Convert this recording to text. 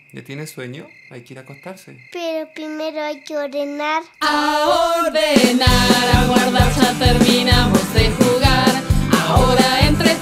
¿Ya tiene sueño? Hay que ir a acostarse. Pero primero hay que ordenar. A ordenar, a guardar, ya terminamos de jugar. Ahora entre